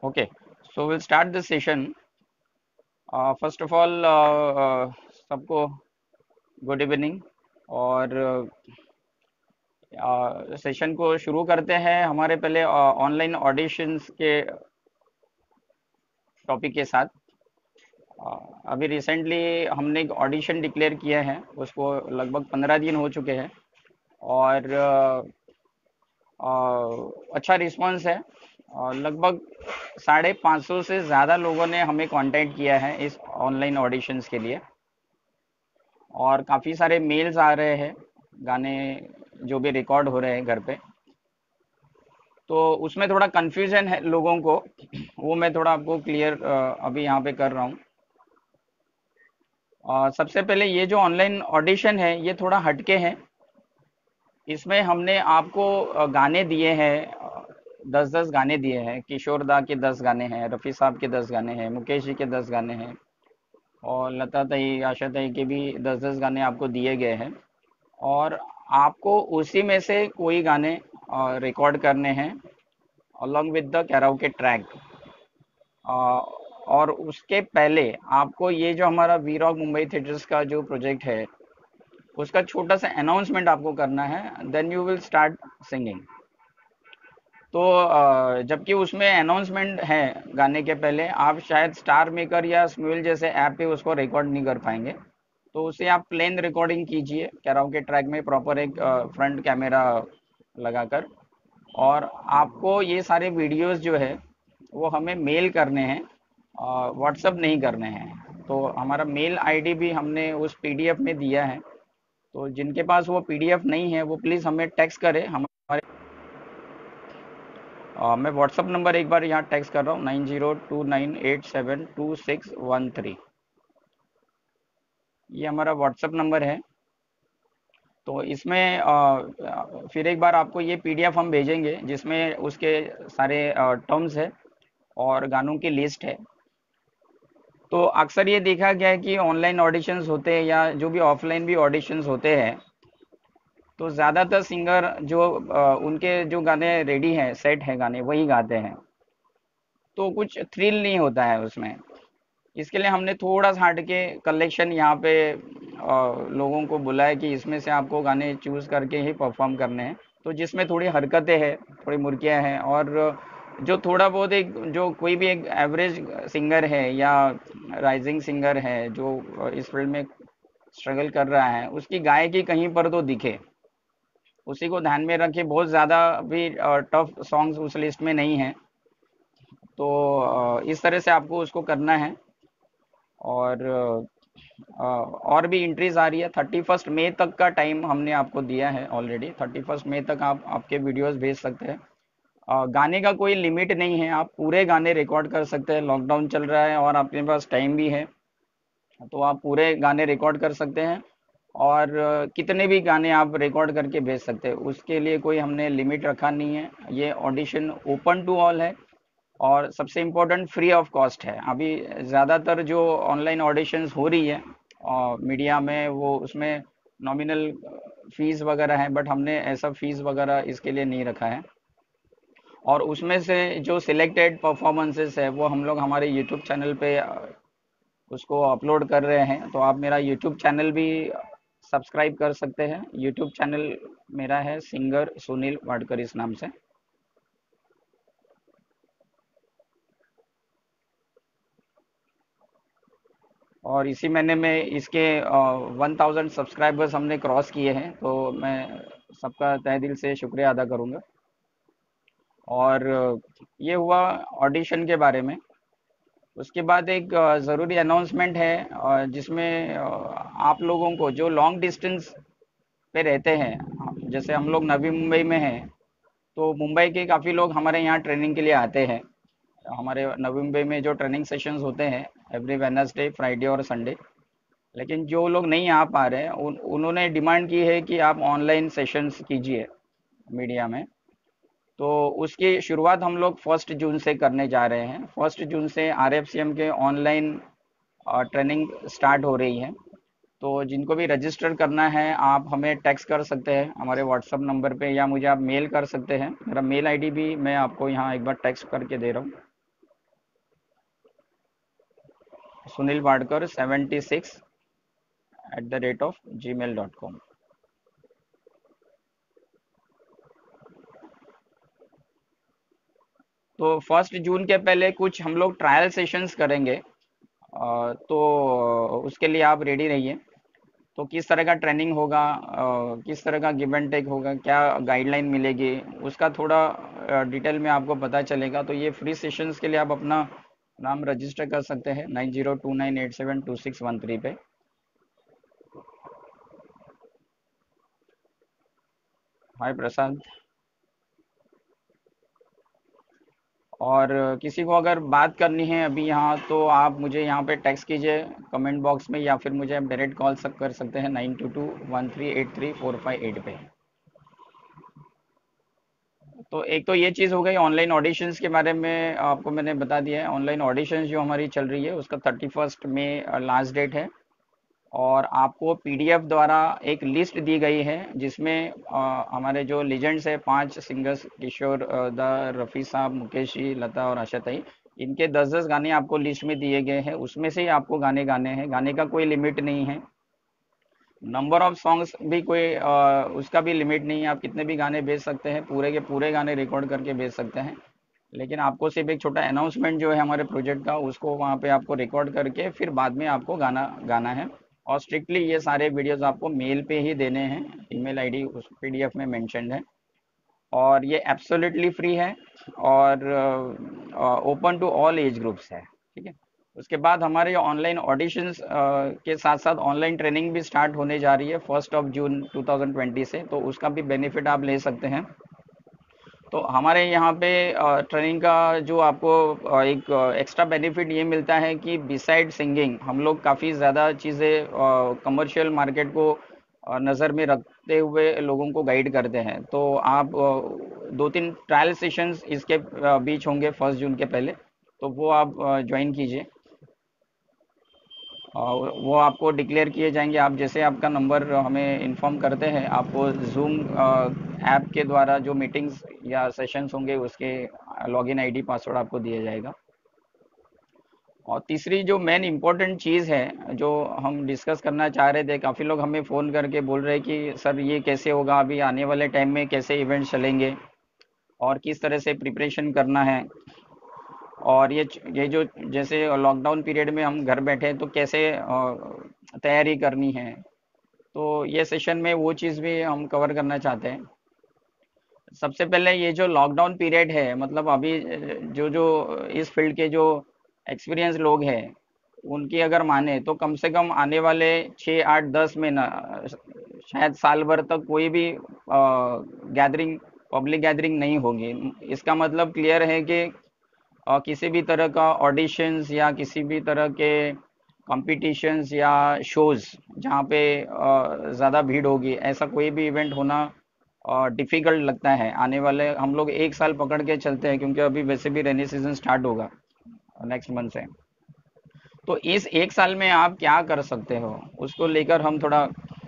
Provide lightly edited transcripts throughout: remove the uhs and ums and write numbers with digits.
Okay, so we'll start this session. First of all, सबको good evening और session को शुरू करते हैं हमारे पहले ऑनलाइन ऑडिशंस के टॉपिक के साथ। अभी रिसेंटली हमने एक ऑडिशन डिक्लेयर किया है, उसको लगभग 15 दिन हो चुके हैं और अच्छा रिस्पांस है। लगभग 550 से ज़्यादा लोगों ने हमें कांटेक्ट किया है इस ऑनलाइन ऑडिशंस के लिए और काफ़ी सारे मेल्स आ रहे हैं गाने जो भी रिकॉर्ड हो रहे हैं घर पे। तो उसमें थोड़ा कंफ्यूजन है लोगों को, वो मैं थोड़ा आपको क्लियर अभी यहाँ पे कर रहा हूँ। सबसे पहले ये जो ऑनलाइन ऑडिशन है ये थोड़ा हटके है। इसमें हमने आपको गाने दिए हैं, 10-10 गाने दिए हैं। किशोर दा के 10 गाने हैं, रफ़ी साहब के 10 गाने हैं, मुकेश जी के 10 गाने हैं और लता ताई, आशा ताई के भी 10-10 गाने आपको दिए गए हैं और आपको उसी में से कोई गाने रिकॉर्ड करने हैं along with the karaoke track. और उसके पहले आपको ये जो हमारा वी रॉक मुंबई थिएटर्स का जो प्रोजेक्ट है उसका छोटा सा अनाउंसमेंट आपको करना है, then you will start singing. तो जबकि उसमें अनाउंसमेंट है गाने के पहले, आप शायद स्टार मेकर या स्म्यूल जैसे ऐप पे उसको रिकॉर्ड नहीं कर पाएंगे। तो उसे आप प्लेन रिकॉर्डिंग कीजिए कैराओके ट्रैक में, प्रॉपर एक फ्रंट कैमरा लगाकर। और आपको ये सारे वीडियोस जो है वो हमें मेल करने हैं, व्हाट्सअप नहीं करने हैं। तो हमारा मेल आईडी भी हमने उस पीडीएफ में दिया है। तो जिनके पास वो पीडीएफ नहीं है वो प्लीज़ हमें टेक्स्ट करें। हमारे मैं व्हाट्सअप नंबर एक बार यहाँ टेक्स्ट कर रहा हूँ, 9029872613। ये हमारा व्हाट्सअप नंबर है। तो इसमें फिर एक बार आपको ये पीडीएफ हम भेजेंगे जिसमें उसके सारे टर्म्स है और गानों की लिस्ट है। तो अक्सर ये देखा गया है कि ऑनलाइन ऑडिशंस होते हैं या जो भी ऑफलाइन भी ऑडिशंस होते हैं, तो ज़्यादातर सिंगर जो उनके जो गाने रेडी हैं, सेट है गाने, वही गाते हैं। तो कुछ थ्रिल नहीं होता है उसमें। इसके लिए हमने थोड़ा सा हट के कलेक्शन यहाँ पे लोगों को बुलाया कि इसमें से आपको गाने चूज करके ही परफॉर्म करने हैं। तो जिसमें थोड़ी हरकतें हैं, थोड़ी मुर्कियाँ हैं और जो थोड़ा बहुत एक जो कोई भी एक एवरेज सिंगर है या राइजिंग सिंगर है जो इस फील्ड में स्ट्रगल कर रहा है, उसकी गायकी कहीं पर तो दिखे, उसी को ध्यान में रखे। बहुत ज़्यादा भी टफ सॉन्ग्स उस लिस्ट में नहीं है। तो इस तरह से आपको उसको करना है। और और भी एंट्रीज आ रही है। 31 मई तक का टाइम हमने आपको दिया है ऑलरेडी। 31 मई तक आप आपके वीडियोस भेज सकते हैं। गाने का कोई लिमिट नहीं है, आप पूरे गाने रिकॉर्ड कर सकते हैं। लॉकडाउन चल रहा है और आपके पास टाइम भी है, तो आप पूरे गाने रिकॉर्ड कर सकते हैं और कितने भी गाने आप रिकॉर्ड करके भेज सकते हैं। उसके लिए कोई हमने लिमिट रखा नहीं है। ये ऑडिशन ओपन टू ऑल है और सबसे इम्पोर्टेंट फ्री ऑफ कॉस्ट है। अभी ज़्यादातर जो ऑनलाइन ऑडिशंस हो रही है मीडिया में, वो उसमें नॉमिनल फीस वगैरह है, बट हमने ऐसा फीस वगैरह इसके लिए नहीं रखा है। और उसमें से जो सिलेक्टेड परफॉर्मेंसेस है वो हम लोग हमारे यूट्यूब चैनल पे उसको अपलोड कर रहे हैं। तो आप मेरा यूट्यूब चैनल भी सब्सक्राइब कर सकते हैं। यूट्यूब चैनल मेरा है सिंगर सुनील वाडकर इस नाम से। और इसी महीने में इसके 1000 सब्सक्राइबर्स हमने क्रॉस किए हैं, तो मैं सबका तहे दिल से शुक्रिया अदा करूंगा। और ये हुआ ऑडिशन के बारे में। उसके बाद एक ज़रूरी अनाउंसमेंट है जिसमें आप लोगों को जो लॉन्ग डिस्टेंस पे रहते हैं, जैसे हम लोग नवी मुंबई में हैं, तो मुंबई के काफ़ी लोग हमारे यहाँ ट्रेनिंग के लिए आते हैं। हमारे नवी मुंबई में जो ट्रेनिंग सेशंस होते हैं एवरी वेडनेसडे, फ्राइडे और संडे। लेकिन जो लोग नहीं आ पा रहे हैं उन्होंने डिमांड की है कि आप ऑनलाइन सेशंस कीजिए मीडिया में। तो उसकी शुरुआत हम लोग 1 जून से करने जा रहे हैं। 1 जून से आरएफसीएम के ऑनलाइन ट्रेनिंग स्टार्ट हो रही है। तो जिनको भी रजिस्टर करना है आप हमें टेक्स्ट कर सकते हैं हमारे व्हाट्सअप नंबर पे, या मुझे आप मेल कर सकते हैं। मेरा मेल आईडी भी मैं आपको यहाँ एक बार टेक्स्ट करके दे रहा हूँ। सुनील वाडकर 76@gmail.com। तो 1 जून के पहले कुछ हम लोग ट्रायल सेशंस करेंगे। तो उसके लिए आप रेडी रहिए। तो किस तरह का ट्रेनिंग होगा, किस तरह का गिव एंड टेक होगा, क्या गाइडलाइन मिलेगी, उसका थोड़ा डिटेल में आपको पता चलेगा। तो ये फ्री सेशंस के लिए आप अपना नाम रजिस्टर कर सकते हैं 9029872613 पे। हाय प्रसाद। और किसी को अगर बात करनी है अभी यहाँ, तो आप मुझे यहाँ पे टेक्स्ट कीजिए कमेंट बॉक्स में, या फिर मुझे आप डायरेक्ट कॉल सब कर सकते हैं 9221383458 पे। तो एक तो ये चीज़ हो गई ऑनलाइन ऑडिशंस के बारे में, आपको मैंने बता दिया है। ऑनलाइन ऑडिशंस जो हमारी चल रही है उसका 31 मई लास्ट डेट है। और आपको पीडीएफ द्वारा एक लिस्ट दी गई है जिसमें हमारे जो लेजेंड्स है 5 सिंगर्स, किशोर दा, रफ़ी साहब, मुकेश जी, लता और आशा ताई, इनके 10-10 गाने आपको लिस्ट में दिए गए हैं। उसमें से ही आपको गाने गाने हैं, गाने का कोई लिमिट नहीं है। नंबर ऑफ सॉन्ग्स भी कोई उसका भी लिमिट नहीं है, आप कितने भी गाने भेज सकते हैं, पूरे के पूरे गाने रिकॉर्ड करके भेज सकते हैं। लेकिन आपको सिर्फ एक छोटा अनाउंसमेंट जो है हमारे प्रोजेक्ट का, उसको वहाँ पे आपको रिकॉर्ड करके फिर बाद में आपको गाना गाना है। और स्ट्रिक्टली ये सारे वीडियोस आपको मेल पे ही देने हैं, ईमेल आईडी उस पीडीएफ में मेंशन्ड है। और ये एब्सोल्युटली फ्री है और open to all age groups है, ठीक है। उसके बाद हमारे ऑनलाइन ऑडिशंस के साथ साथ ऑनलाइन ट्रेनिंग भी स्टार्ट होने जा रही है 1 जून 2020 से, तो उसका भी बेनिफिट आप ले सकते हैं। तो हमारे यहाँ पे ट्रेनिंग का जो आपको एक एक्स्ट्रा बेनिफिट ये मिलता है कि बिसाइड सिंगिंग हम लोग काफ़ी ज़्यादा चीज़ें कमर्शियल मार्केट को नज़र में रखते हुए लोगों को गाइड करते हैं। तो आप 2-3 ट्रायल सेशंस इसके बीच होंगे 1 जून के पहले, तो वो आप ज्वाइन कीजिए। वो आपको डिक्लेयर किए जाएंगे। आप जैसे आपका नंबर हमें इन्फॉर्म करते हैं, आपको जूम ऐप के द्वारा जो मीटिंग्स या सेशंस होंगे उसके लॉगिन आईडी पासवर्ड आपको दिया जाएगा। और तीसरी जो मेन इम्पोर्टेंट चीज़ है जो हम डिस्कस करना चाह रहे थे, काफ़ी लोग हमें फ़ोन करके बोल रहे हैं कि सर ये कैसे होगा, अभी आने वाले टाइम में कैसे इवेंट्स चलेंगे और किस तरह से प्रिपरेशन करना है। और ये जो जैसे लॉकडाउन पीरियड में हम घर बैठे हैं, तो कैसे तैयारी करनी है। तो ये सेशन में वो चीज़ भी हम कवर करना चाहते हैं। सबसे पहले ये जो लॉकडाउन पीरियड है, मतलब अभी जो जो इस फील्ड के जो एक्सपीरियंस लोग हैं, उनकी अगर माने तो कम से कम आने वाले 6, 8, 10 महीना, शायद साल भर तक कोई भी गैदरिंग, पब्लिक गैदरिंग नहीं होगी। इसका मतलब क्लियर है कि किसी भी तरह का ऑडिशंस या किसी भी तरह के कॉम्पिटिशन्स या शोज जहाँ पे ज़्यादा भीड़ होगी, ऐसा कोई भी इवेंट होना डिफिकल्ट लगता है। आने वाले हम लोग 1 साल पकड़ के चलते हैं, क्योंकि अभी वैसे भी रेनी सीजन स्टार्ट होगा नेक्स्ट मंथ से। तो इस 1 साल में आप क्या कर सकते हो, उसको लेकर हम थोड़ा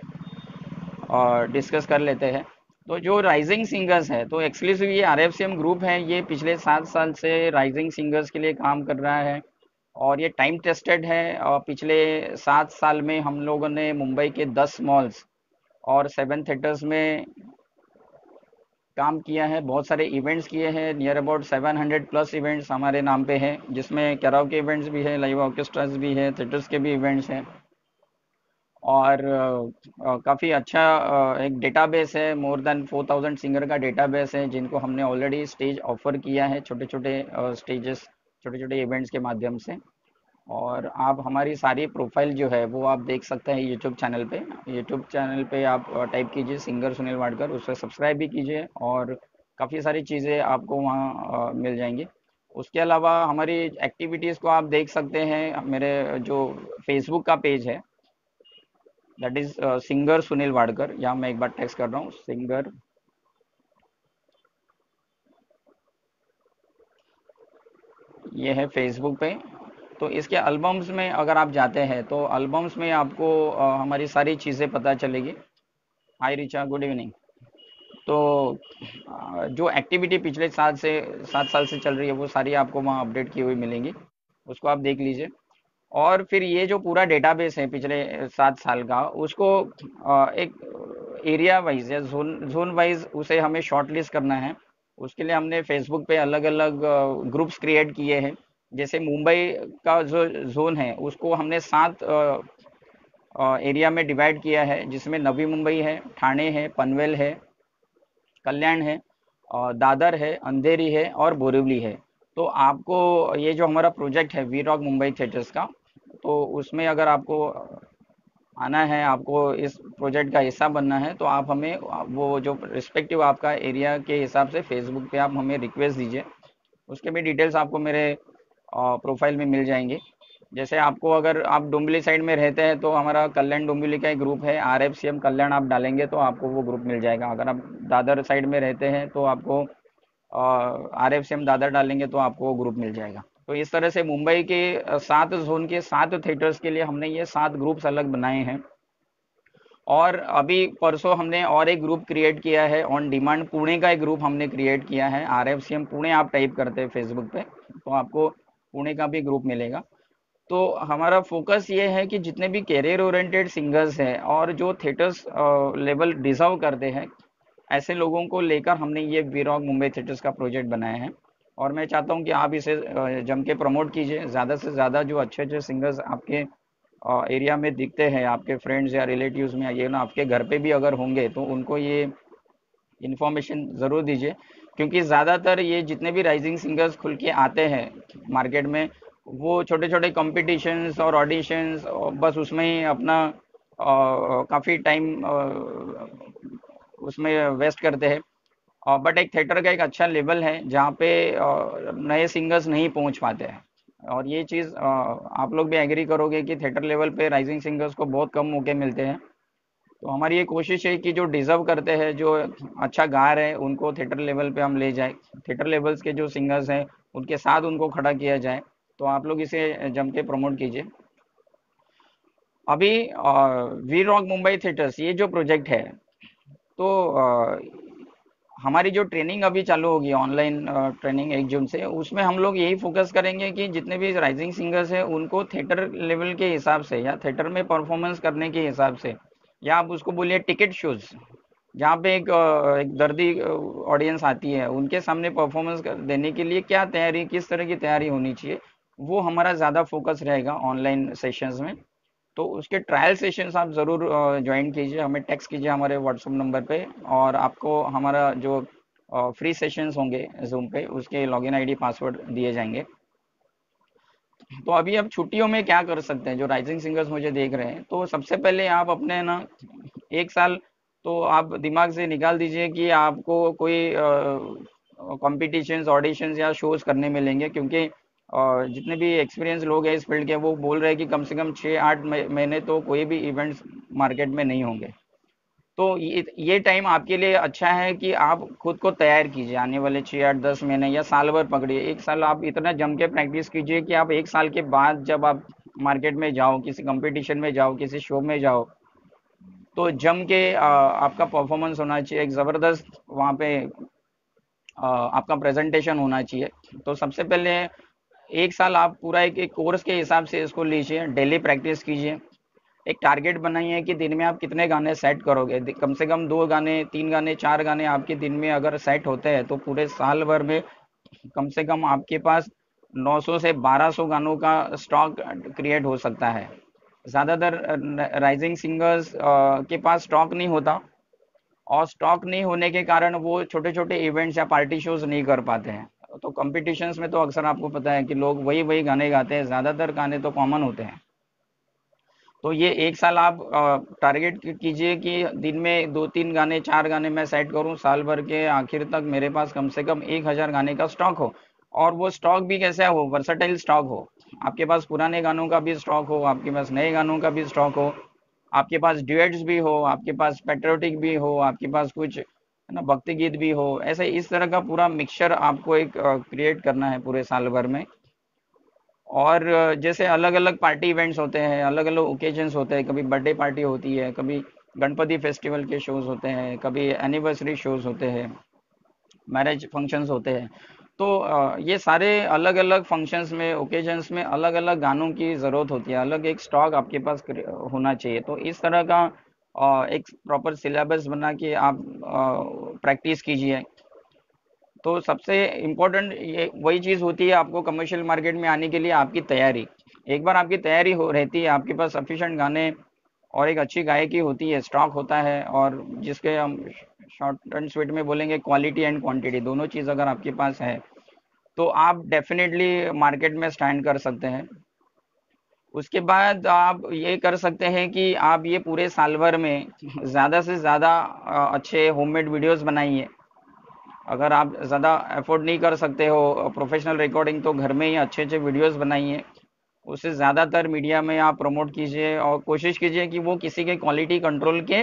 डिस्कस कर लेते हैं। तो जो राइजिंग सिंगर्स है, तो एक्सक्लूसिव ये आरएफसीएम ग्रुप है, ये पिछले 7 साल से राइजिंग सिंगर्स के लिए काम कर रहा है। और ये टाइम टेस्टेड है। और पिछले 7 साल में हम लोगों ने मुंबई के 10 मॉल्स और 7 थिएटर्स में काम किया है, बहुत सारे इवेंट्स किए हैं। नियर अबाउट 700+ इवेंट्स हमारे नाम पे हैं, जिसमें कैराओके इवेंट्स भी है, लाइव ऑर्केस्ट्रास भी है, थिएटर्स के भी इवेंट्स हैं। और काफ़ी अच्छा एक डेटाबेस है, मोर देन 4000 सिंगर का डेटाबेस है, जिनको हमने ऑलरेडी स्टेज ऑफर किया है, छोटे छोटे स्टेजेस, छोटे छोटे इवेंट्स के माध्यम से। और आप हमारी सारी प्रोफाइल जो है वो आप देख सकते हैं यूट्यूब चैनल पे। यूट्यूब चैनल पे आप टाइप कीजिए सिंगर सुनील वाडकर, उससे सब्सक्राइब भी कीजिए, और काफ़ी सारी चीज़ें आपको वहाँ मिल जाएंगी। उसके अलावा हमारी एक्टिविटीज़ को आप देख सकते हैं मेरे जो फेसबुक का पेज है, that is singer Sunil Wadkar. यहाँ मैं एक बार टेक्स्ट कर रहा हूँ, सिंगर, ये है फेसबुक पे। तो इसके एल्बम्स में अगर आप जाते हैं, तो एल्बम्स में आपको हमारी सारी चीज़ें पता चलेगी। Hi Richa, good evening. तो जो एक्टिविटी पिछले 7 साल से चल रही है, वो सारी आपको वहाँ अपडेट की हुई मिलेंगी, उसको आप देख लीजिए। और फिर ये जो पूरा डेटाबेस है पिछले 7 साल का, उसको एक एरिया वाइज या जोन जोन वाइज उसे हमें शॉर्ट लिस्ट करना है। उसके लिए हमने फेसबुक पे अलग अलग ग्रुप्स क्रिएट किए हैं। जैसे मुंबई का जो जोन है उसको हमने 7 एरिया में डिवाइड किया है, जिसमें नवी मुंबई है, ठाणे है, पनवेल है, कल्याण है, दादर है, अंधेरी है और बोरिवली है। तो आपको ये जो हमारा प्रोजेक्ट है वी रॉक मुंबई थिएटर्स का, तो उसमें अगर आपको आना है, आपको इस प्रोजेक्ट का हिस्सा बनना है, तो आप हमें वो जो रिस्पेक्टिव आपका एरिया के हिसाब से फेसबुक पे आप हमें रिक्वेस्ट दीजिए। उसके भी डिटेल्स आपको मेरे प्रोफाइल में मिल जाएंगे। जैसे आपको, अगर आप डुम्बली साइड में रहते हैं तो हमारा कल्याण डुम्बली का एक ग्रुप है, RFCM कल्याण आप डालेंगे तो आपको वो ग्रुप मिल जाएगा। अगर आप दादर साइड में रहते हैं तो आपको RFCM दादर डालेंगे तो आपको वो ग्रुप मिल जाएगा। तो इस तरह से मुंबई के 7 जोन के 7 थिएटर्स के लिए हमने ये 7 ग्रुप्स अलग बनाए हैं। और अभी परसों हमने और एक ग्रुप क्रिएट किया है ऑन डिमांड, पुणे का एक ग्रुप हमने क्रिएट किया है। RFCM पुणे आप टाइप करते हैं फेसबुक पे तो आपको पुणे का भी ग्रुप मिलेगा। तो हमारा फोकस ये है कि जितने भी कैरियर ओरिएंटेड सिंगर्स हैं और जो थिएटर्स लेवल डिजर्व करते हैं, ऐसे लोगों को लेकर हमने ये वी रॉक मुंबई थिएटर्स का प्रोजेक्ट बनाया है। और मैं चाहता हूँ कि आप इसे जम के प्रमोट कीजिए। ज़्यादा से ज़्यादा जो अच्छे अच्छे सिंगर्स आपके एरिया में दिखते हैं, आपके फ्रेंड्स या रिलेटिव्स में, ये ना आपके घर पे भी अगर होंगे तो उनको ये इन्फॉर्मेशन ज़रूर दीजिए। क्योंकि ज़्यादातर ये जितने भी राइजिंग सिंगर्स खुल के आते हैं मार्केट में, वो छोटे छोटे कॉम्पिटिशन्स और ऑडिशंस बस उसमें ही अपना काफ़ी टाइम उसमें वेस्ट करते हैं। बट एक थिएटर का एक अच्छा लेवल है जहाँ पे नए सिंगर्स नहीं पहुँच पाते हैं। और ये चीज़ आप लोग भी एग्री करोगे कि थिएटर लेवल पे राइजिंग सिंगर्स को बहुत कम मौके मिलते हैं। तो हमारी ये कोशिश है कि जो डिजर्व करते हैं, जो अच्छा गा रहे हैं, उनको थिएटर लेवल पे हम ले जाए। थिएटर लेवल्स के जो सिंगर्स हैं उनके साथ उनको खड़ा किया जाए। तो आप लोग इसे जम के प्रमोट कीजिए। अभी वी रॉक मुंबई थिएटर्स ये जो प्रोजेक्ट है, तो हमारी जो ट्रेनिंग अभी चालू होगी ऑनलाइन ट्रेनिंग 1 जून से, उसमें हम लोग यही फोकस करेंगे कि जितने भी राइजिंग सिंगर्स हैं उनको थिएटर लेवल के हिसाब से या थिएटर में परफॉर्मेंस करने के हिसाब से, या आप उसको बोलिए टिकट शोज, जहाँ पे एक दर्दी ऑडियंस आती है, उनके सामने परफॉर्मेंस देने के लिए क्या तैयारी, किस तरह की तैयारी होनी चाहिए, वो हमारा ज़्यादा फोकस रहेगा ऑनलाइन सेशंस में। तो उसके ट्रायल सेशंस आप ज़रूर ज्वाइन कीजिए, हमें टेक्स्ट कीजिए हमारे व्हाट्सएप नंबर पे, और आपको हमारा जो फ्री सेशंस होंगे जूम पे उसके लॉगिन आईडी पासवर्ड दिए जाएंगे। तो अभी आप छुट्टियों में क्या कर सकते हैं, जो राइजिंग सिंगर्स मुझे देख रहे हैं, तो सबसे पहले आप अपने ना 1 साल तो आप दिमाग से निकाल दीजिए कि आपको कोई कॉम्पिटिशन्स, ऑडिशंस या शोज करने मिलेंगे। क्योंकि जितने भी एक्सपीरियंस लोग हैं इस फील्ड के, वो बोल रहे हैं कि कम से कम 6-8 महीने तो कोई भी इवेंट्स मार्केट में नहीं होंगे। तो ये टाइम आपके लिए अच्छा है कि आप खुद को तैयार कीजिए। आने वाले 6-8-10 महीने या साल भर पकड़िए, 1 साल आप इतना जम के प्रैक्टिस कीजिए कि आप 1 साल के बाद जब आप मार्केट में जाओ, किसी कंपटीशन में जाओ, किसी शो में जाओ, तो जम के आपका परफॉर्मेंस होना चाहिए, एक ज़बरदस्त वहाँ पे आपका प्रेजेंटेशन होना चाहिए। तो सबसे पहले 1 साल आप पूरा एक कोर्स के हिसाब से इसको लीजिए, डेली प्रैक्टिस कीजिए। एक टारगेट बनाइए कि दिन में आप कितने गाने सेट करोगे। कम से कम 2 गाने, 3 गाने, 4 गाने आपके दिन में अगर सेट होते हैं तो पूरे साल भर में कम से कम आपके पास 900 से 1200 गानों का स्टॉक क्रिएट हो सकता है। ज़्यादातर राइजिंग सिंगर्स के पास स्टॉक नहीं होता, और स्टॉक नहीं होने के कारण वो छोटे छोटे इवेंट्स या पार्टी शोज नहीं कर पाते हैं। तो कॉम्पिटिशन्स में तो अक्सर आपको पता है कि लोग वही वही गाने गाते हैं, ज़्यादातर गाने तो कॉमन होते हैं। तो ये 1 साल आप टारगेट कीजिए कि दिन में 2-3 गाने, 4 गाने मैं सेट करूं, साल भर के आखिर तक मेरे पास कम से कम 1000 गाने का स्टॉक हो। और वो स्टॉक भी कैसा हो, वर्सटाइल स्टॉक हो। आपके पास पुराने गानों का भी स्टॉक हो, आपके पास नए गानों का भी स्टॉक हो, आपके पास ड्यूएट्स भी हो, आपके पास पेट्रियोटिक भी हो, आपके पास कुछ है ना भक्ति गीत भी हो। ऐसे इस तरह का पूरा मिक्सचर आपको एक क्रिएट करना है पूरे साल भर में। और जैसे अलग अलग पार्टी इवेंट्स होते हैं, अलग अलग ओकेजन्स होते हैं, कभी बर्थडे पार्टी होती है, कभी गणपति फेस्टिवल के शोज होते हैं, कभी एनिवर्सरी शोज होते हैं, मैरिज फंक्शंस होते हैं। तो ये सारे अलग अलग फंक्शंस में, ओकेजन्स में अलग अलग गानों की ज़रूरत होती है, अलग एक स्टॉक आपके पास होना चाहिए। तो इस तरह का एक प्रॉपर सिलेबस बना के आप प्रैक्टिस कीजिए। तो सबसे इम्पोर्टेंट ये वही चीज़ होती है आपको कमर्शियल मार्केट में आने के लिए, आपकी तैयारी। एक बार आपकी तैयारी हो रहती है, आपके पास सफिशिएंट गाने और एक अच्छी गायकी होती है, स्टॉक होता है, और जिसके हम शॉर्ट एंड स्वीट में बोलेंगे क्वालिटी एंड क्वांटिटी, दोनों चीज़ अगर आपके पास है तो आप डेफिनेटली मार्केट में स्टैंड कर सकते हैं। उसके बाद आप ये कर सकते हैं कि आप ये पूरे साल भर में ज़्यादा से ज़्यादा अच्छे होममेड वीडियोस बनाइए। अगर आप ज़्यादा अफोर्ड नहीं कर सकते हो प्रोफेशनल रिकॉर्डिंग, तो घर में ही अच्छे अच्छे वीडियोस बनाइए। उसे ज़्यादातर मीडिया में आप प्रमोट कीजिए और कोशिश कीजिए कि वो किसी के क्वालिटी कंट्रोल के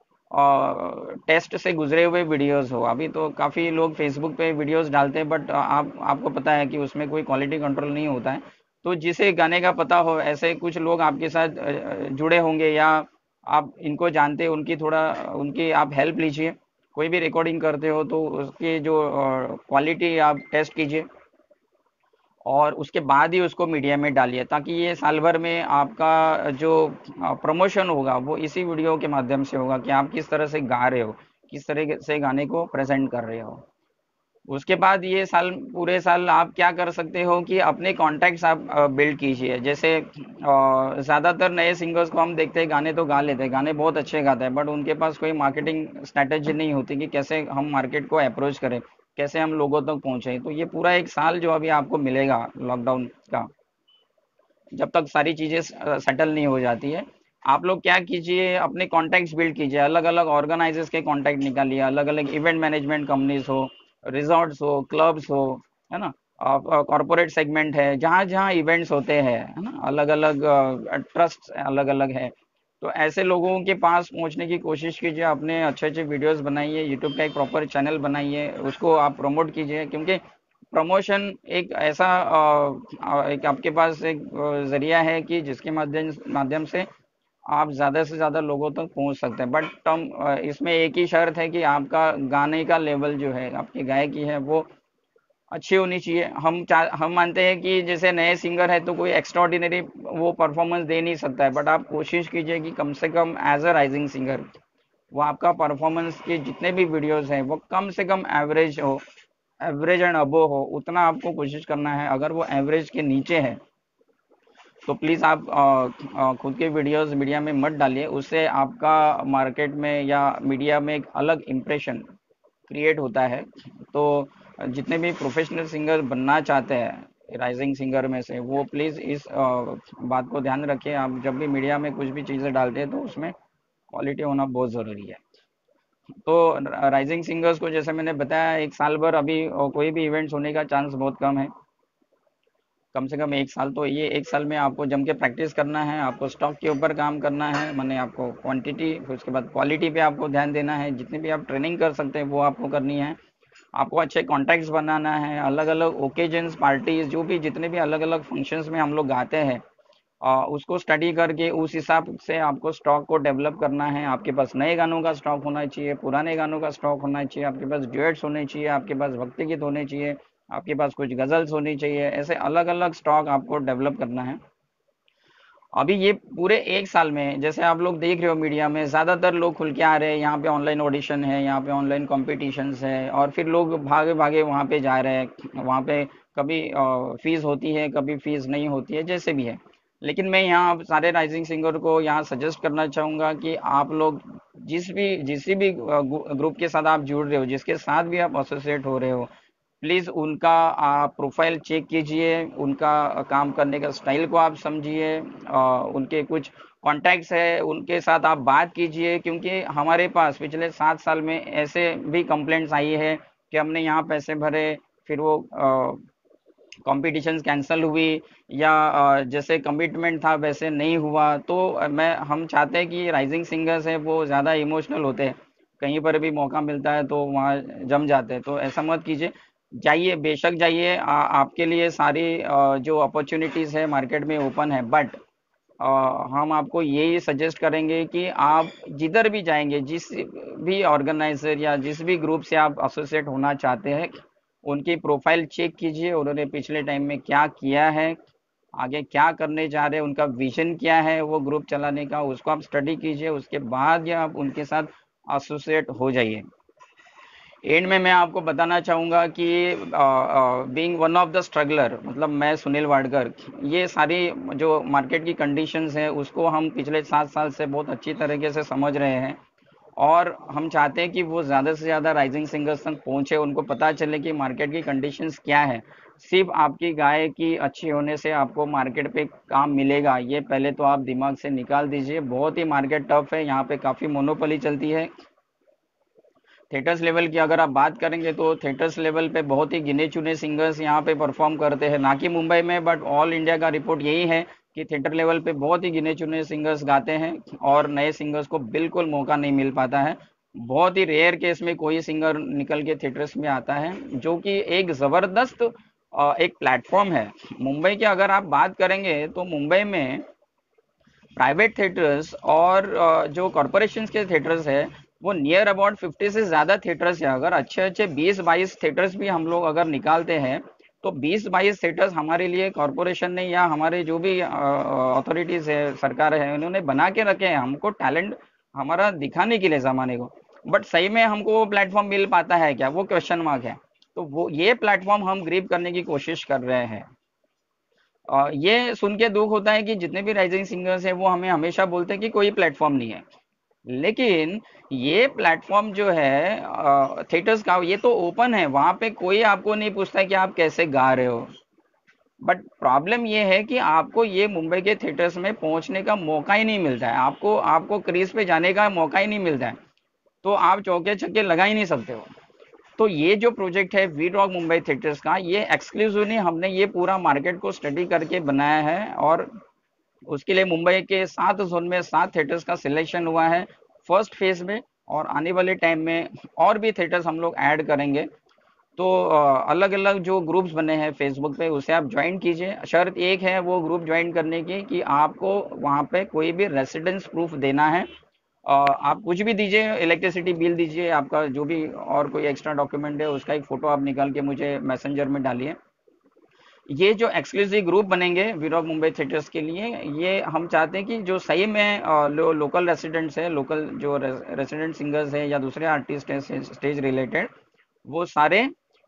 टेस्ट से गुजरे हुए वीडियोस हो। अभी तो काफ़ी लोग फेसबुक पे वीडियोस डालते हैं, बट आपको पता है कि उसमें कोई क्वालिटी कंट्रोल नहीं होता है। तो जिसे गाने का पता हो, ऐसे कुछ लोग आपके साथ जुड़े होंगे, या आप इनको जानते हैं, उनकी थोड़ा उनकी आप हेल्प लीजिए। कोई भी रिकॉर्डिंग करते हो तो उसकी जो क्वालिटी आप टेस्ट कीजिए, और उसके बाद ही उसको मीडिया में डालिए, ताकि ये साल भर में आपका जो प्रमोशन होगा वो इसी वीडियो के माध्यम से होगा कि आप किस तरह से गा रहे हो, किस तरह से गाने को प्रेजेंट कर रहे हो। उसके बाद ये साल, पूरे साल आप क्या कर सकते हो कि अपने कॉन्टैक्ट्स आप बिल्ड कीजिए। जैसे ज़्यादातर नए सिंगर्स को हम देखते हैं, गाने तो गा लेते हैं, गाने बहुत अच्छे गाते हैं, बट उनके पास कोई मार्केटिंग स्ट्रैटेजी नहीं होती कि कैसे हम मार्केट को अप्रोच करें, कैसे हम लोगों तक पहुंचे। तो ये पूरा एक साल जो अभी आपको मिलेगा लॉकडाउन का, जब तक सारी चीज़ें सेटल नहीं हो जाती है, आप लोग क्या कीजिए, अपने कॉन्टैक्ट्स बिल्ड कीजिए, अलग अलग ऑर्गेनाइजर्स के कॉन्टैक्ट निकालिए, अलग अलग इवेंट मैनेजमेंट कंपनीज हो, रिजॉर्ट्स हो, क्लब्स हो, है ना, कॉरपोरेट सेगमेंट है, जहाँ जहाँ इवेंट्स होते हैं, है ना, अलग अलग ट्रस्ट अलग अलग है। तो ऐसे लोगों के पास पहुंचने की कोशिश कीजिए, अपने अच्छे अच्छे वीडियोस बनाइए, यूट्यूब का एक प्रॉपर चैनल बनाइए, उसको आप प्रमोट कीजिए। क्योंकि प्रमोशन एक ऐसा एक आपके पास एक जरिया है कि जिसके माध्यम माध्यम से आप ज़्यादा से ज़्यादा लोगों तक पहुंच सकते हैं। बट हम इसमें एक ही शर्त है कि आपका गाने का लेवल जो है, आपकी गायकी है, वो अच्छी होनी चाहिए। हम मानते हैं कि जैसे नए सिंगर है तो कोई एक्स्ट्रा ऑर्डिनरी वो परफॉर्मेंस दे नहीं सकता है, बट आप कोशिश कीजिए कि कम से कम एज अ राइजिंग सिंगर वो आपका परफॉर्मेंस के जितने भी वीडियोस हैं वो कम से कम एवरेज हो, एवरेज एंड अबो हो, उतना आपको कोशिश करना है। अगर वो एवरेज के नीचे है तो प्लीज़ आप खुद के वीडियोस मीडिया में मत डालिए, उससे आपका मार्केट में या मीडिया में एक अलग इम्प्रेशन क्रिएट होता है। तो जितने भी प्रोफेशनल सिंगर बनना चाहते हैं राइजिंग सिंगर में से, वो प्लीज़ इस बात को ध्यान रखें। आप जब भी मीडिया में कुछ भी चीज़ें डालते हैं तो उसमें क्वालिटी होना बहुत ज़रूरी है। तो राइजिंग सिंगर्स को जैसे मैंने बताया, एक साल भर अभी कोई भी इवेंट्स होने का चांस बहुत कम है, कम से कम एक साल। तो ये एक साल में आपको जम के प्रैक्टिस करना है, आपको स्टॉक के ऊपर काम करना है, मैंने आपको क्वांटिटी, फिर उसके बाद क्वालिटी पे आपको ध्यान देना है। जितनी भी आप ट्रेनिंग कर सकते हैं वो आपको करनी है। आपको अच्छे कॉन्टैक्ट्स बनाना है, अलग अलग ओकेजन्स, पार्टीज, जो भी जितने भी अलग अलग फंक्शंस में हम लोग गाते हैं, उसको स्टडी करके उस हिसाब से आपको स्टॉक को डेवलप करना है। आपके पास नए गानों का स्टॉक होना चाहिए, पुराने गानों का स्टॉक होना चाहिए, आपके पास ड्यूएट्स होने चाहिए, आपके पास भक्ति गीत होने चाहिए, आपके पास कुछ गजल्स होनी चाहिए। ऐसे अलग अलग स्टॉक आपको डेवलप करना है। अभी ये पूरे एक साल में जैसे आप लोग देख रहे हो मीडिया में ज़्यादातर लोग खुल के आ रहे हैं, यहाँ पे ऑनलाइन ऑडिशन है, यहाँ पे ऑनलाइन कॉम्पिटिशन्स है, और फिर लोग भागे भागे वहाँ पे जा रहे हैं। वहाँ पे कभी फीस होती है, कभी फीस नहीं होती है, जैसे भी है। लेकिन मैं यहाँ सारे राइजिंग सिंगर को यहाँ सजेस्ट करना चाहूँगा कि आप लोग जिस भी ग्रुप के साथ आप जुड़ रहे हो, जिसके साथ भी आप एसोसिएट हो रहे हो, प्लीज़ उनका आप प्रोफाइल चेक कीजिए, उनका काम करने का स्टाइल को आप समझिए, उनके कुछ कॉन्टैक्ट्स है उनके साथ आप बात कीजिए। क्योंकि हमारे पास पिछले 7 साल में ऐसे भी कंप्लेंट्स आई है कि हमने यहाँ पैसे भरे, फिर वो कॉम्पिटिशन्स कैंसिल हुई, या जैसे कमिटमेंट था वैसे नहीं हुआ। तो हम चाहते हैं कि राइजिंग सिंगर्स हैं वो ज़्यादा इमोशनल होते हैं, कहीं पर भी मौका मिलता है तो वहाँ जम जाते हैं। तो ऐसा मत कीजिए, जाइए, बेशक जाइए, आपके लिए सारी जो अपॉर्चुनिटीज़ है मार्केट में ओपन है। बट हम आपको यही सजेस्ट करेंगे कि आप जिधर भी जाएंगे, जिस भी ऑर्गेनाइजर या जिस भी ग्रुप से आप एसोसिएट होना चाहते हैं, उनकी प्रोफाइल चेक कीजिए, उन्होंने पिछले टाइम में क्या किया है, आगे क्या करने जा रहे हैं, उनका विजन क्या है वो ग्रुप चलाने का, उसको आप स्टडी कीजिए। उसके बाद या आप उनके साथ एसोसिएट हो जाइए। एंड में मैं आपको बताना चाहूँगा कि being one of the struggler, मतलब मैं सुनील वाडकर, ये सारी जो मार्केट की कंडीशंस है उसको हम पिछले 7 साल से बहुत अच्छी तरीके से समझ रहे हैं। और हम चाहते हैं कि वो ज़्यादा से ज़्यादा राइजिंग सिंगर्स तक पहुँचे, उनको पता चले कि मार्केट की कंडीशंस क्या है। सिर्फ आपकी गाय की अच्छी होने से आपको मार्केट पे काम मिलेगा, ये पहले तो आप दिमाग से निकाल दीजिए। बहुत ही मार्केट टफ है, यहाँ पे काफ़ी मोनोपोली चलती है। थिएटर्स लेवल की अगर आप बात करेंगे तो थिएटर्स लेवल पे बहुत ही गिने चुने सिंगर्स यहाँ पे परफॉर्म करते हैं, ना कि मुंबई में, बट ऑल इंडिया का रिपोर्ट यही है कि थिएटर लेवल पे बहुत ही गिने चुने सिंगर्स गाते हैं और नए सिंगर्स को बिल्कुल मौका नहीं मिल पाता है। बहुत ही रेयर केस में कोई सिंगर निकल के थिएटर्स में आता है, जो कि एक जबरदस्त एक प्लेटफॉर्म है। मुंबई की अगर आप बात करेंगे तो मुंबई में प्राइवेट थिएटर्स और जो कॉरपोरेशन के थिएटर्स है वो नियर अबाउट 50 से ज़्यादा थिएटर्स है। अगर अच्छे अच्छे 20-22 थिएटर्स भी हम लोग अगर निकालते हैं तो 20-22 थिएटर्स हमारे लिए कॉरपोरेशन ने या हमारे जो भी अथॉरिटीज है, सरकार है, उन्होंने बना के रखे हैं हमको टैलेंट हमारा दिखाने के लिए ज़माने को। बट सही में हमको वो प्लेटफॉर्म मिल पाता है क्या, वो क्वेश्चन मार्क है। तो वो ये प्लेटफॉर्म हम ग्रीप करने की कोशिश कर रहे हैं। ये सुन के दुख होता है कि जितने भी राइजिंग सिंगर्स हैं वो हमें हमेशा बोलते हैं कि कोई प्लेटफॉर्म नहीं है। लेकिन ये प्लेटफॉर्म जो है थिएटर्स का, ये तो ओपन है, वहां पे कोई आपको नहीं पूछता है कि आप कैसे गा रहे हो। बट प्रॉब्लम ये है कि आपको ये मुंबई के थिएटर्स में पहुंचने का मौका ही नहीं मिलता है, आपको आपको क्रीज पे जाने का मौका ही नहीं मिलता है। तो आप चौके छक्के लगा ही नहीं सकते हो। तो ये जो प्रोजेक्ट है वी रॉक मुंबई थिएटर्स का, ये एक्सक्लूसिवली हमने ये पूरा मार्केट को स्टडी करके बनाया है। और उसके लिए मुंबई के 7 जोन में 7 थिएटर्स का सिलेक्शन हुआ है फर्स्ट फेज में। और आने वाले टाइम में और भी थिएटर्स हम लोग ऐड करेंगे। तो अलग अलग जो ग्रुप्स बने हैं फेसबुक पे, उसे आप ज्वाइन कीजिए। शर्त एक है वो ग्रुप ज्वाइन करने की कि आपको वहाँ पे कोई भी रेसिडेंस प्रूफ देना है। आप कुछ भी दीजिए, इलेक्ट्रिसिटी बिल दीजिए, आपका जो भी और कोई एक्स्ट्रा डॉक्यूमेंट है उसका एक फोटो आप निकाल के मुझे मैसेंजर में डालिए। ये जो एक्सक्लूसिव ग्रुप बनेंगे वीरॉक मुंबई थिएटर्स के लिए, ये हम चाहते हैं कि जो सही में लोकल रेसिडेंट्स है, लोकल जो रेसिडेंट सिंगर्स है या दूसरे आर्टिस्ट हैं स्टेज रिलेटेड, वो सारे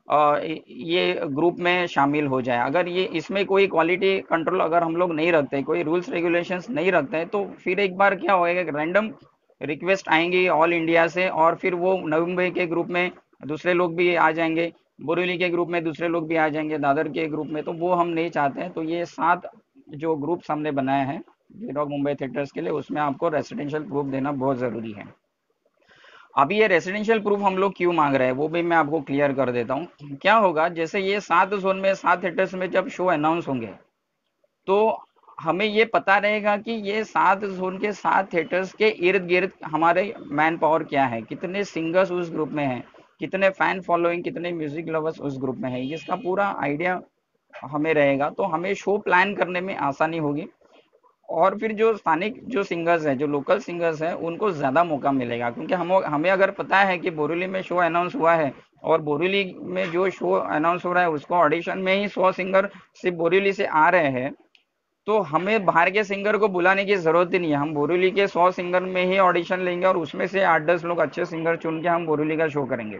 ये ग्रुप में शामिल हो जाए। अगर ये इसमें कोई क्वालिटी कंट्रोल अगर हम लोग नहीं रखते, कोई रूल्स रेगुलेशंस नहीं रखते, तो फिर एक बार क्या होएगा कि रैंडम रिक्वेस्ट आएंगी ऑल इंडिया से और फिर वो नवी मुंबई के ग्रुप में दूसरे लोग भी आ जाएंगे, बोरीवली के ग्रुप में दूसरे लोग भी आ जाएंगे, दादर के ग्रुप में, तो वो हम नहीं चाहते हैं। तो ये 7 जो ग्रुप्स हमने बनाए हैं वीरॉक मुंबई थिएटर्स के लिए, उसमें आपको रेसिडेंशियल प्रूफ देना बहुत ज़रूरी है। अभी ये रेसिडेंशियल प्रूफ हम लोग क्यों मांग रहे हैं वो भी मैं आपको क्लियर कर देता हूँ। क्या होगा, जैसे ये 7 जोन में 7 थिएटर्स में जब शो अनाउंस होंगे तो हमें ये पता रहेगा कि ये 7 जोन के 7 थिएटर्स के इर्द गिर्द हमारे मैन पावर क्या है, कितने सिंगर्स उस ग्रुप में हैं, कितने फैन फॉलोइंग, कितने म्यूजिक लवर्स उस ग्रुप में है, इसका पूरा आइडिया हमें रहेगा। तो हमें शो प्लान करने में आसानी होगी। और फिर जो स्थानिक जो सिंगर्स हैं, जो लोकल सिंगर्स हैं, उनको ज़्यादा मौका मिलेगा, क्योंकि हम हमें अगर पता है कि बोरीवली में शो अनाउंस हुआ है और बोरीवली में जो शो अनाउंस हो रहा है उसको ऑडिशन में ही 100 सिंगर सिर्फ बोरीवली से आ रहे हैं, तो हमें बाहर के सिंगर को बुलाने की जरूरत ही नहीं है। हम बोरीवली के 100 सिंगर में ही ऑडिशन लेंगे और उसमें से 8-10 लोग अच्छे सिंगर चुन के हम बोरीवली का शो करेंगे।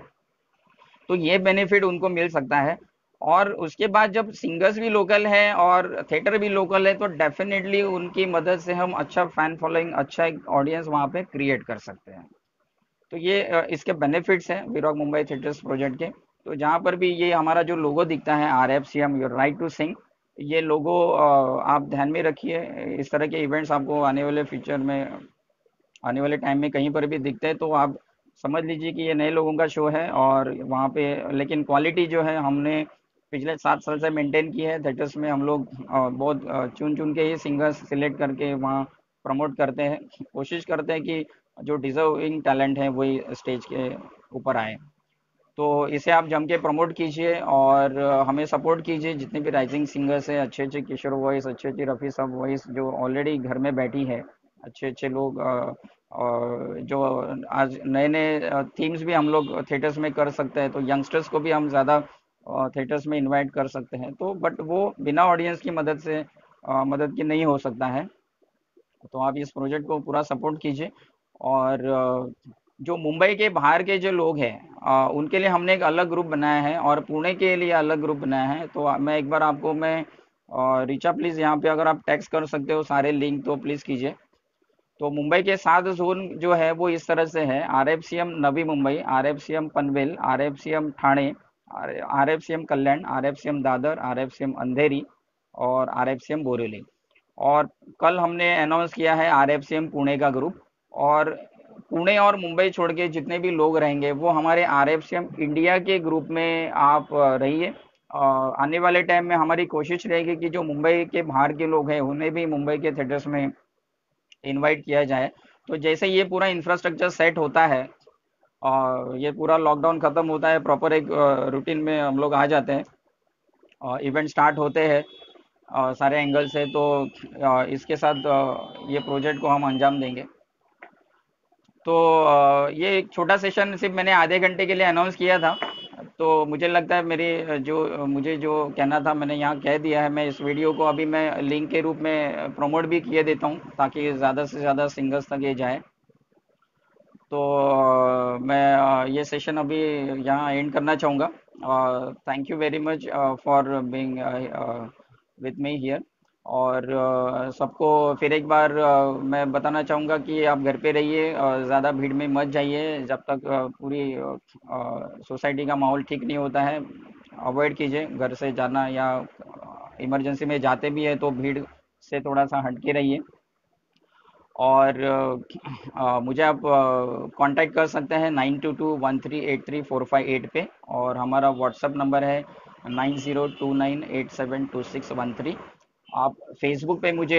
तो ये बेनिफिट उनको मिल सकता है। और उसके बाद जब सिंगर्स भी लोकल है और थिएटर भी लोकल है तो डेफिनेटली उनकी मदद से हम अच्छा फैन फॉलोइंग, अच्छा एक ऑडियंस वहाँ पे क्रिएट कर सकते हैं। तो ये इसके बेनिफिट्स हैं वीरॉक मुंबई थिएटर्स प्रोजेक्ट के। तो जहाँ पर भी ये हमारा जो लोगो दिखता है RFCM your right to sing, ये लोगो आप ध्यान में रखिए। इस तरह के इवेंट्स आपको आने वाले फ्यूचर में, आने वाले टाइम में कहीं पर भी दिखते हैं तो आप समझ लीजिए कि ये नए लोगों का शो है। और वहाँ पे लेकिन क्वालिटी जो है हमने पिछले 7 साल से मेंटेन की है। थिएटर्स में हम लोग बहुत चुन चुन के ही सिंगर्स सिलेक्ट करके वहाँ प्रमोट करते हैं, कोशिश करते हैं कि जो डिजर्विंग टैलेंट है वही स्टेज के ऊपर आए। तो इसे आप जम के प्रमोट कीजिए और हमें सपोर्ट कीजिए। जितने भी राइजिंग सिंगर्स हैं, अच्छे अच्छे किशोर वॉइस, अच्छे अच्छे रफ़ी सब वॉइस जो ऑलरेडी घर में बैठी है, अच्छे अच्छे लोग जो आज नए नए थीम्स भी हम लोग थिएटर्स में कर सकते हैं, तो यंगस्टर्स को भी हम ज़्यादा थिएटर्स में इनवाइट कर सकते हैं, तो बट वो बिना ऑडियंस की मदद से मदद की नहीं हो सकता है। तो आप इस प्रोजेक्ट को पूरा सपोर्ट कीजिए। और जो मुंबई के बाहर के जो लोग हैं, उनके लिए हमने एक अलग ग्रुप बनाया है और पुणे के लिए अलग ग्रुप बनाया है। तो मैं एक बार आपको मैं रिचा प्लीज़ यहाँ पे अगर आप टेक्स्ट कर सकते हो सारे लिंक तो प्लीज़ कीजिए। तो मुंबई के 7 जोन जो है वो इस तरह से है: RFCM Navi Mumbai, RFCM Panvel, RFCM Thane, RFCM कल्याण, RFCM दादर, RFCM अंधेरी और RFCM बोरीवली। और कल हमने अनाउंस किया है RFCM पुणे का ग्रुप। और पुणे और मुंबई छोड़ के जितने भी लोग रहेंगे वो हमारे RFCM इंडिया के ग्रुप में आप रहिए। आने वाले टाइम में हमारी कोशिश रहेगी कि जो मुंबई के बाहर के लोग हैं उन्हें भी मुंबई के थिएटर्स में इनवाइट किया जाए। तो जैसे ये पूरा इंफ्रास्ट्रक्चर सेट होता है और ये पूरा लॉकडाउन खत्म होता है, प्रॉपर एक रूटीन में हम लोग आ जाते हैं, इवेंट स्टार्ट होते हैं सारे एंगल से, तो इसके साथ ये प्रोजेक्ट को हम अंजाम देंगे। तो ये एक छोटा सेशन सिर्फ मैंने आधे घंटे के लिए अनाउंस किया था। तो मुझे लगता है मेरी मुझे जो कहना था मैंने यहाँ कह दिया है। मैं इस वीडियो को अभी मैं लिंक के रूप में प्रमोट भी किए देता हूँ ताकि ज़्यादा से ज़्यादा सिंगर्स तक ये जाए। तो मैं ये सेशन अभी यहाँ एंड करना चाहूँगा। Thank you very much for being with me here. और सबको फिर एक बार मैं बताना चाहूँगा कि आप घर पे रहिए, ज़्यादा भीड़ में मत जाइए जब तक पूरी सोसाइटी का माहौल ठीक नहीं होता है। अवॉइड कीजिए घर से जाना, या इमरजेंसी में जाते भी है तो भीड़ से थोड़ा सा हट के रहिए। और मुझे आप कांटेक्ट कर सकते हैं 9221383458 पे। और हमारा व्हाट्सएप नंबर है 9029872613। आप फेसबुक पे मुझे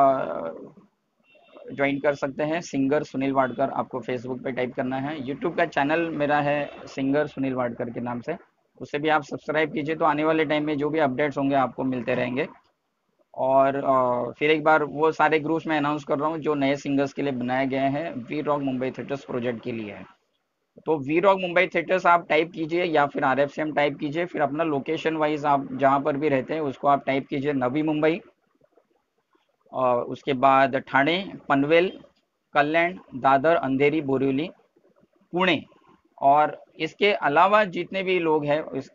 ज्वाइन कर सकते हैं, सिंगर सुनील वाडकर आपको फेसबुक पे टाइप करना है। यूट्यूब का चैनल मेरा है सिंगर सुनील वाडकर के नाम से, उसे भी आप सब्सक्राइब कीजिए, तो आने वाले टाइम में जो भी अपडेट्स होंगे आपको मिलते रहेंगे। और फिर एक बार वो सारे ग्रुप्स में अनाउंस कर रहा हूँ जो नए सिंगर्स के लिए बनाए गए हैं we rock Mumbai theatres project के लिए है। तो वी रॉक मुंबई थिएटर्स आप टाइप कीजिए या फिर RFCM टाइप कीजिए, फिर अपना लोकेशन वाइज आप जहाँ पर भी रहते हैं उसको आप टाइप कीजिए: नवी मुंबई, और उसके बाद ठाणे, पनवेल, कल्याण, दादर, अंधेरी, बोरिवली, पुणे। और इसके अलावा जितने भी लोग हैं इस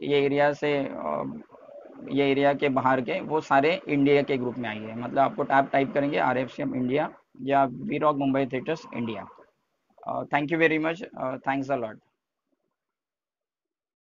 ये एरिया के बाहर के, वो सारे इंडिया के ग्रुप में आएंगे। मतलब आपको टैब टाइप करेंगे RFCM इंडिया या we rock Mumbai theatres India. Thank you very much, thanks a lot.